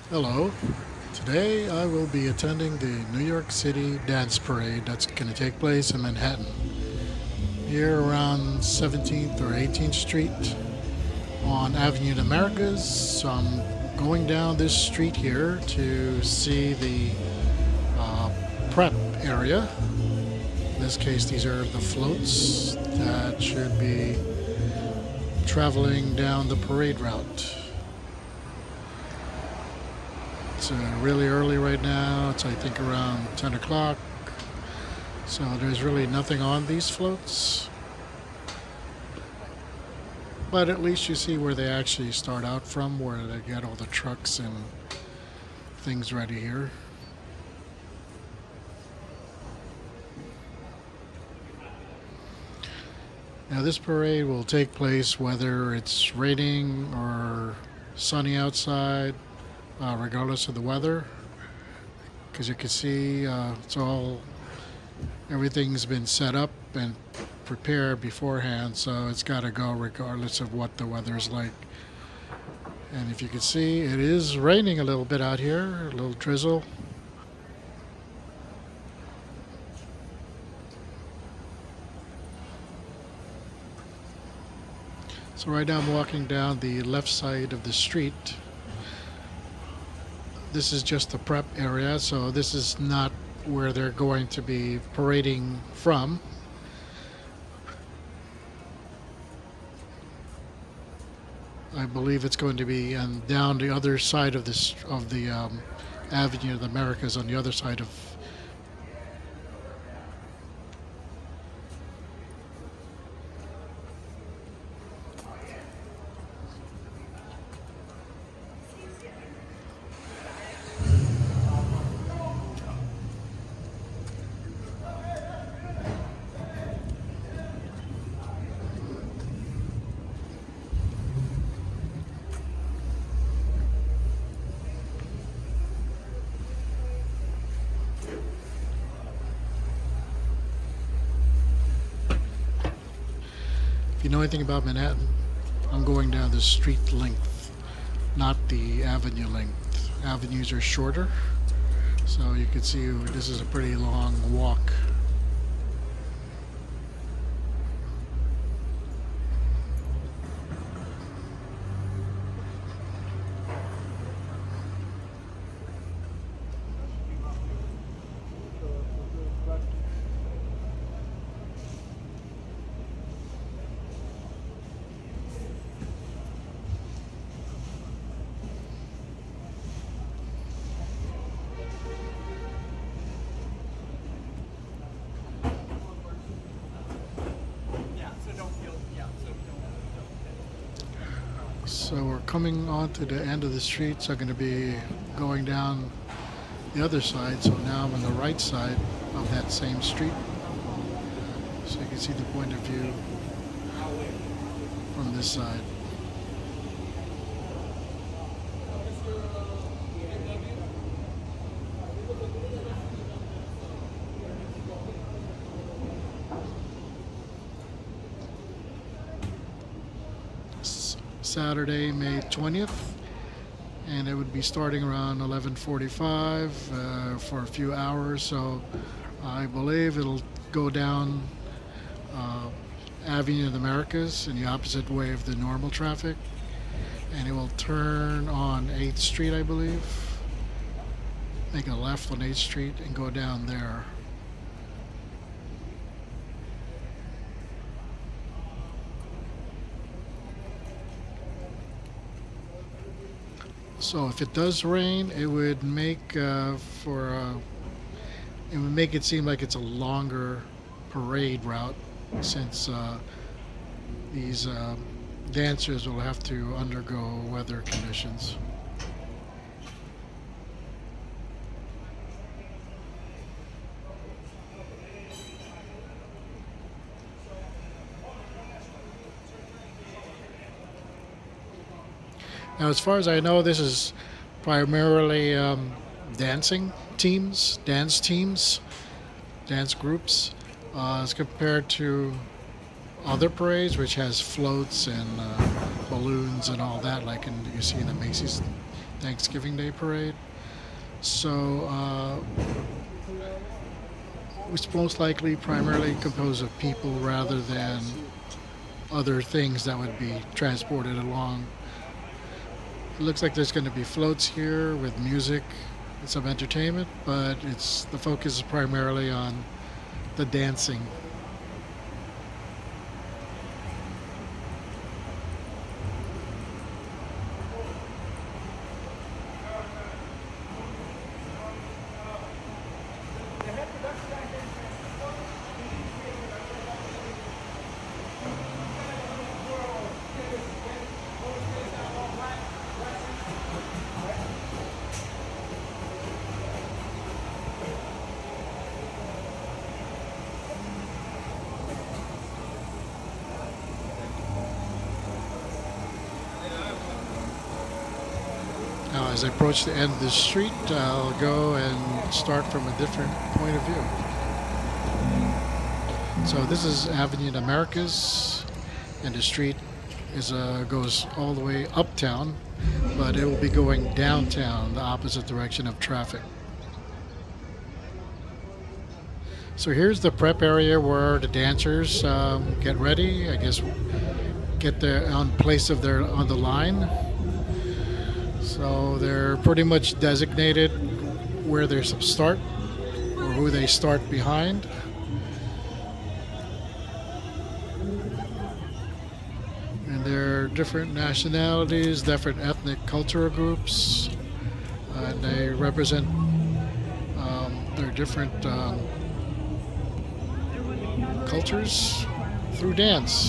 Hello. Today I will be attending the New York City Dance Parade that's going to take place in Manhattan. Here around 17th or 18th Street on Avenue of the Americas. So I'm going down this street here to see the prep area. In this case, these are the floats that should be traveling down the parade route. It's really early right now. It's I think around 10 o'clock. So there's really nothing on these floats. But at least you see where they actually start out from, where they get all the trucks and things ready here. Now this parade will take place whether it's raining or sunny outside. Regardless of the weather, because you can see everything's been set up and prepared beforehand, so it's got to go regardless of what the weather is like. And if you can see, it is raining a little bit out here, a little drizzle. So right now I'm walking down the left side of the street. This is just the prep area, so this is not where they're going to be parading from. I believe it's going to be down the other side of the Avenue of the Americas, on the other side of. If you know anything about Manhattan, I'm going down the street length, not the avenue length. Avenues are shorter, so you can see this is a pretty long walk. So we're coming on to the end of the street, so I'm going to be going down the other side. So now I'm on the right side of that same street. So you can see the point of view from this side. Saturday, May 20th, and it would be starting around 11:45 for a few hours. So I believe it'll go down Avenue of the Americas in the opposite way of the normal traffic, and it will turn on 8th Street, I believe, make a left on 8th Street and go down there. So if it does rain, it would make it would make it seem like it's a longer parade route, since these dancers will have to undergo weather conditions. Now, as far as I know, this is primarily dance teams, dance groups, as compared to other parades, which has floats and balloons and all that, like you see in the Macy's Thanksgiving Day parade. So it's most likely primarily composed of people rather than other things that would be transported along. It looks like there's going to be floats here with music and some entertainment, but the focus is primarily on the dancing. Now, as I approach the end of the street, I'll go and start from a different point of view. So this is Avenue of Americas, and the street goes all the way uptown, but it will be going downtown, the opposite direction of traffic. So here's the prep area where the dancers get ready, I guess, get their on place of their on the line. So they're pretty much designated where they start or who they start behind. And there are different nationalities, different ethnic cultural groups, and they represent their different cultures through dance.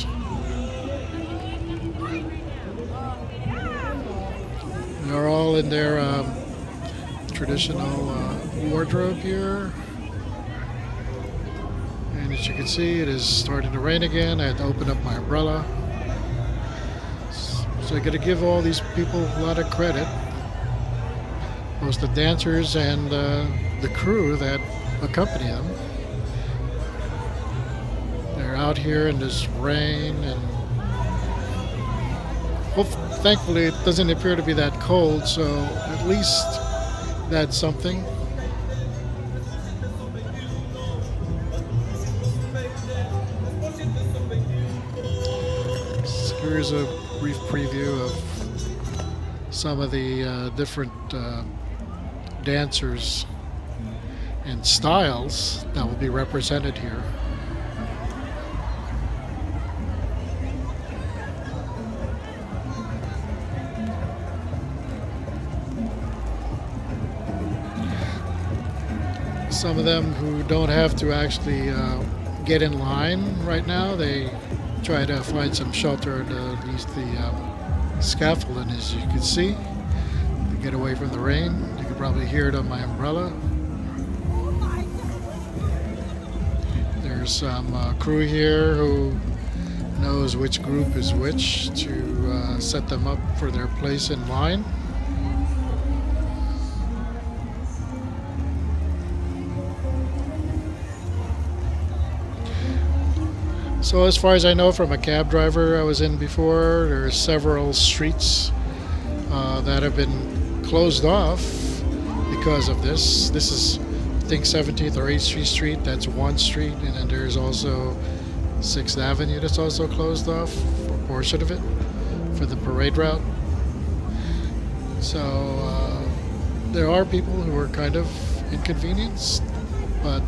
They're all in their traditional wardrobe here. And as you can see, it is starting to rain again. I had to open up my umbrella. So I got to give all these people a lot of credit. Both the dancers and the crew that accompany them. They're out here in this rain, and thankfully it doesn't appear to be that cold, so at least that's something. So here's a brief preview of some of the different dancers and styles that will be represented here. Some of them who don't have to actually get in line right now, they try to find some shelter underneath the scaffolding, as you can see, to get away from the rain. You can probably hear it on my umbrella. There's some crew here who knows which group is which to set them up for their place in line. So as far as I know from a cab driver I was in before, there are several streets that have been closed off because of this. This is, I think, 17th or 8th Street. That's one street. And then there's also 6th Avenue that's also closed off, a portion of it, for the parade route. So there are people who are kind of inconvenienced, but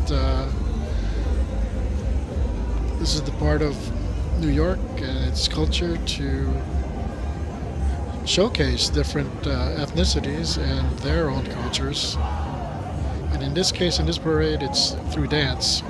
this is the part of New York and its culture to showcase different ethnicities and their own cultures. And in this case, in this parade, it's through dance.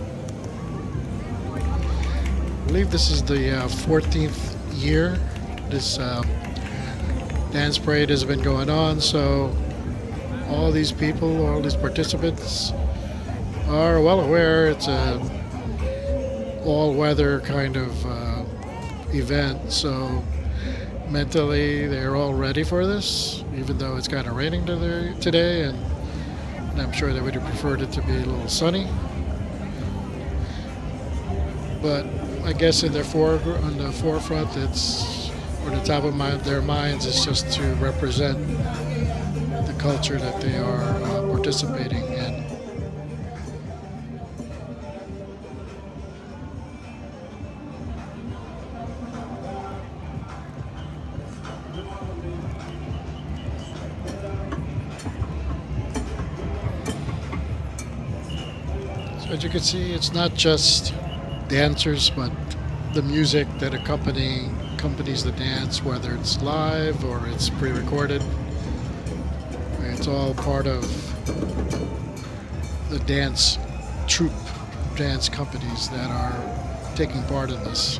I believe this is the 14th year This dance parade has been going on, so all these people, all these participants are well aware it's a all-weather kind of event, so mentally they're all ready for this, even though it's kind of raining today, and I'm sure they would have preferred it to be a little sunny. But I guess on the forefront, it's, or the top of their minds, is just to represent the culture that they are participating in. So as you can see, it's not just dancers, but the music that accompanies the dance, whether it's live or it's pre-recorded. It's all part of the dance troupe, dance companies that are taking part in this.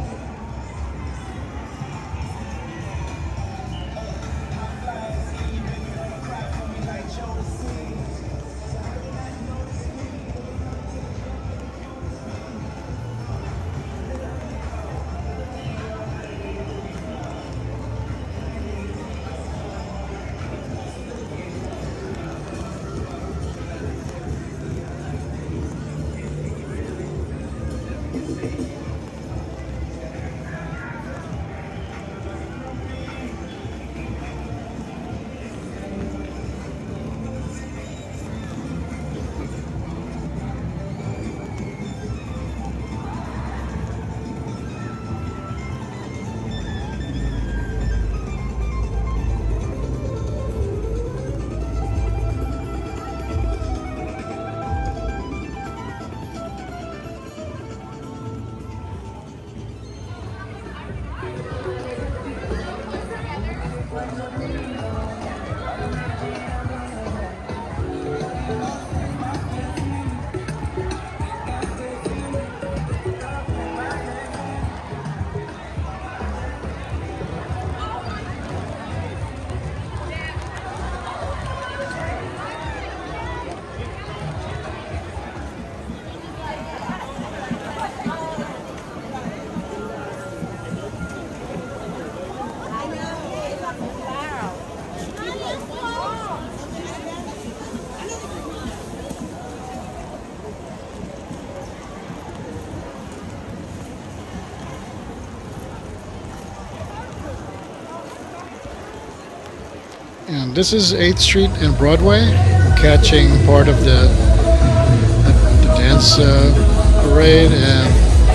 And this is 8th Street and Broadway. We're catching part of the dance parade, and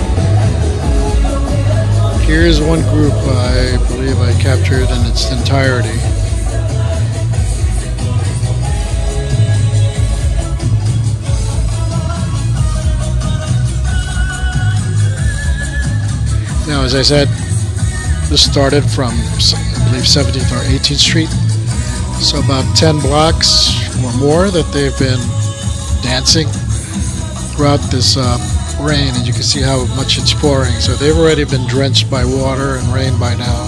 here's one group I believe I captured in its entirety. Now, as I said, this started from, I believe, 17th or 18th Street. So about 10 blocks or more that they've been dancing throughout this rain, and you can see how much it's pouring. So they've already been drenched by water and rain by now.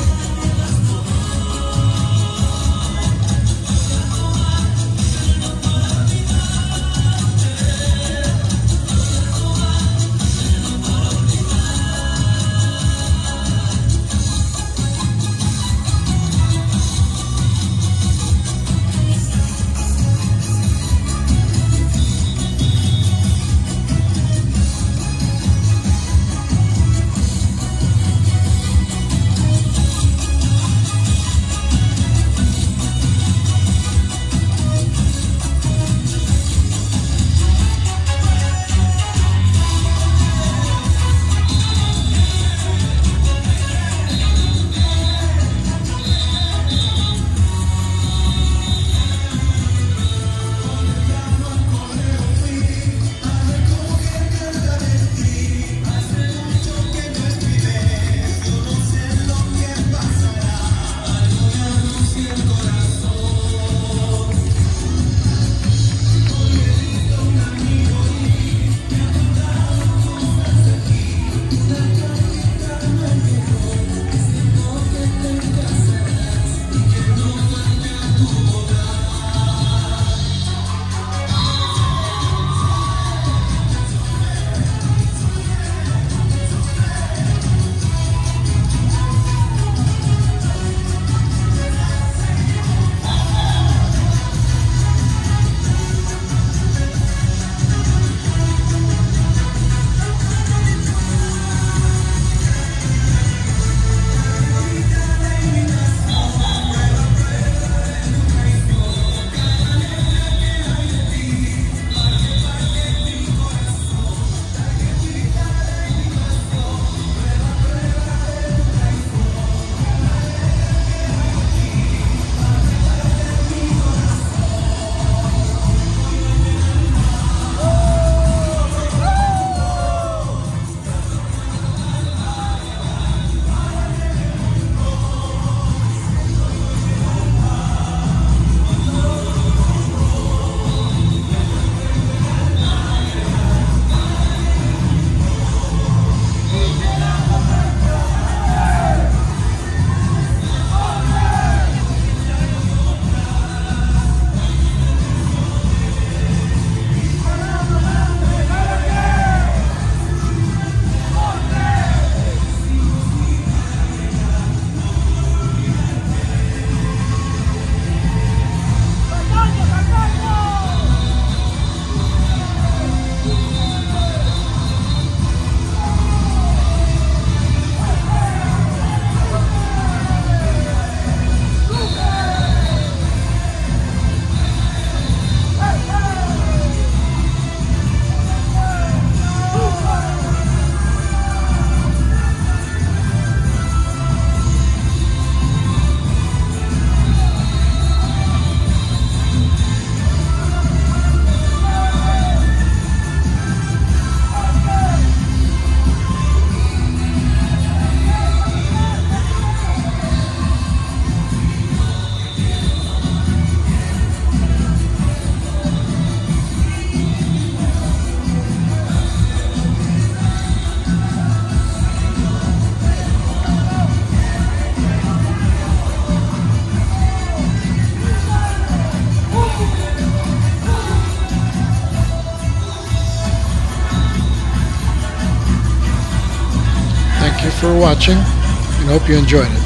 for watching and hope you enjoyed it.